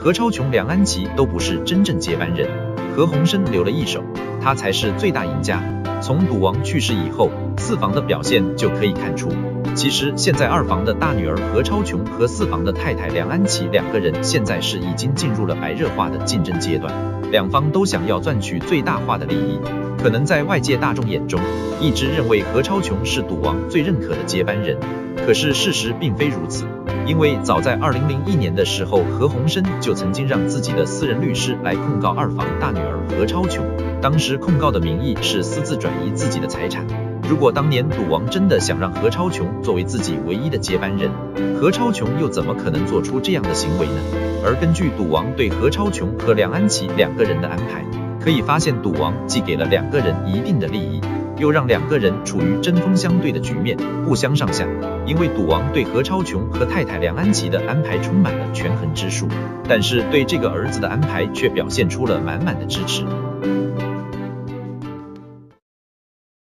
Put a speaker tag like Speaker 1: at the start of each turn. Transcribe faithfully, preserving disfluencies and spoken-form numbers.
Speaker 1: 何超琼、梁安琪都不是真正接班人，何鸿燊留了一手，他才是最大赢家。从赌王去世以后，四房的表现就可以看出，其实现在二房的大女儿何超琼和四房的太太梁安琪两个人现在是已经进入了白热化的竞争阶段，两方都想要赚取最大化的利益。可能在外界大众眼中，一直认为何超琼是赌王最认可的接班人，可是事实并非如此。因为早在二零零一年的时候，何鸿燊就曾经让自己的私人律师来控告二房大女儿何超琼，当时控告的名义是私自转移自己的财产。如果当年赌王真的想让何超琼作为自己唯一的接班人，何超琼又怎么可能做出这样的行为呢？而根据赌王对何超琼和梁安琪两个人的安排，可以发现赌王既给了两个人一定的利益，又让两个人处于针锋相对的局面，不相上下。因为赌王对何超琼和太太梁安琪的安排充满了权衡之术，但是对这个儿子的安排却表现出了满满的支持。